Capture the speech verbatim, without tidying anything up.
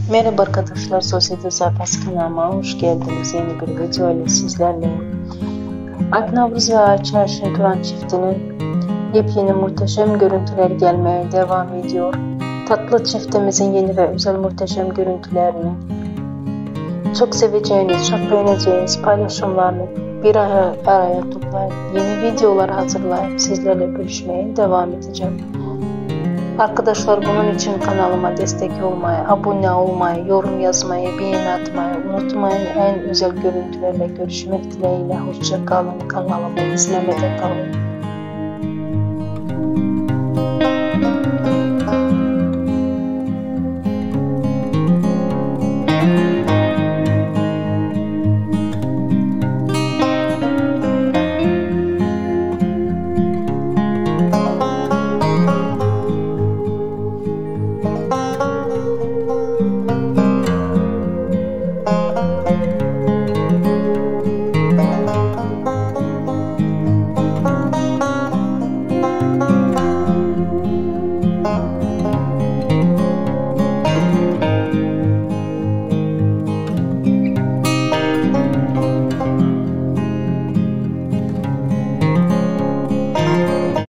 Merhaba arkadaşlar, Sosyete Sayfası kanalıma hoş geldiniz. Yeni bir video ile sizlerleyim. Alp Navruz ve Ayça Erşin Turan çiftinin yepyeni muhteşem görüntüleri gelmeye devam ediyor. Tatlı çiftimizin yeni ve özel muhteşem görüntülerini, çok seveceğiniz, çok beğeneceğiniz paylaşımlarını bir araya, araya toplayıp yeni videolar hazırlayıp sizlerle görüşmeye devam edeceğim. Arkadaşlar, bunun için kanalıma destek olmayı, abone olmayı, yorum yazmayı, beğeni atmayı unutmayın. En güzel görüntülerle görüşmek dileğiyle. Hoşça kalın. Kanalımı izlemede kalın.